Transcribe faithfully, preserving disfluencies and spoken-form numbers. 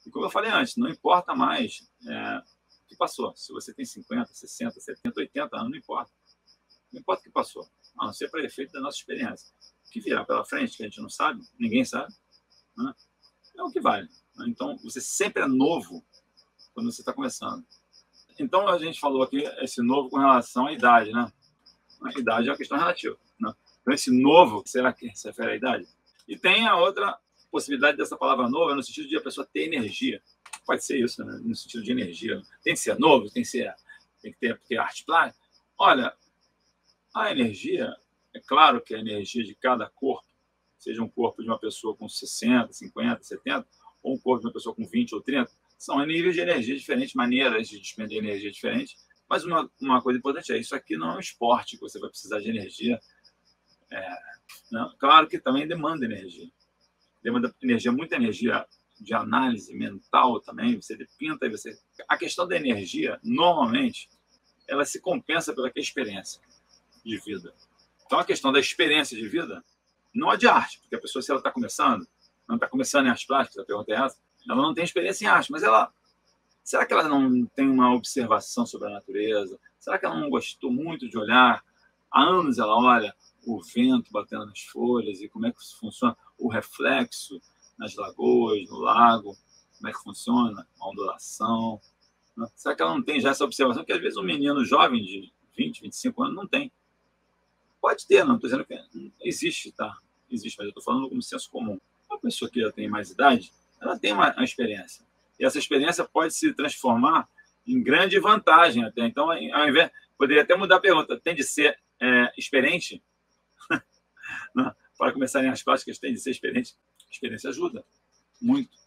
E como eu falei antes, não importa mais é, o que passou. Se você tem cinquenta, sessenta, setenta, oitenta anos, não importa. Não importa o que passou, a não ser para efeito da nossa experiência. O que virá pela frente, que a gente não sabe, ninguém sabe, né? É o que vale. Né? Então, você sempre é novo quando você está começando. Então, a gente falou aqui esse novo com relação à idade, né? A idade é uma questão relativa, né? Então, esse novo, será que se refere à idade? E tem a outra possibilidade dessa palavra nova, no sentido de a pessoa ter energia. Pode ser isso, né? No sentido de energia. Tem que ser novo, tem que, ser, tem que ter, ter arte plástica. Olha, a energia, é claro que a energia de cada corpo, seja um corpo de uma pessoa com sessenta, cinquenta, setenta, ou um corpo de uma pessoa com vinte ou trinta, são níveis de energia diferentes, maneiras de despender energia diferentes. Mas uma, uma coisa importante é, isso aqui não é um esporte que você vai precisar de energia. É, não, claro que também demanda energia. Demanda energia, muita energia de análise mental também. Você pinta e você... A questão da energia, normalmente, ela se compensa pela experiência de vida. Então, a questão da experiência de vida não é de arte, porque a pessoa, se ela está começando, não está começando em artes plásticas, a pergunta é essa, ela não tem experiência em arte, mas ela... Será que ela não tem uma observação sobre a natureza? Será que ela não gostou muito de olhar? Há anos ela olha o vento batendo nas folhas e como é que funciona o reflexo nas lagoas, no lago, como é que funciona a ondulação. Né? Será que ela não tem já essa observação? Que às vezes um menino jovem de vinte, vinte e cinco anos não tem. Pode ter, não estou dizendo que existe, tá? Existe, mas eu estou falando como senso comum. Uma pessoa que já tem mais idade, ela tem uma, uma experiência. E essa experiência pode se transformar em grande vantagem até. Então, ao invés, poderia até mudar a pergunta. Tem de ser é, experiente? Não, para começarem as plásticas, tem de ser experiente. A experiência ajuda muito.